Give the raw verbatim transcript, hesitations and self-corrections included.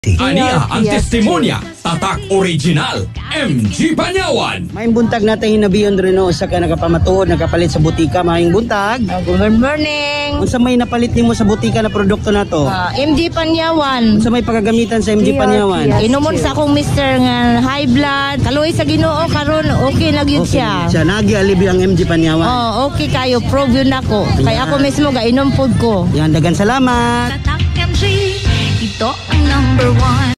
Ania ang testimonya, tatak original, M G Panyawan. Maayong buntag natin hinabiyon rin o sa ka nakapamatuod, nakapalit sa butika. Maayong buntag. Uh, good morning. Unsa may napalit nimo sa butika na produkto na to? Uh, M G Panyawan. Unsa may pagagamitan sa M G Panyawan? Inumon sa akong mister nga high blood. Kaluoy sa Ginoo karon okay na gyud Okay, siya. siya nagi alibyo ang M G Panyawan. Oh, okay kayo. Prove yun ako. Kaya ako mismo ga inom pod ko. Yan, dagan salamat. Tatak M G, ito ang number one.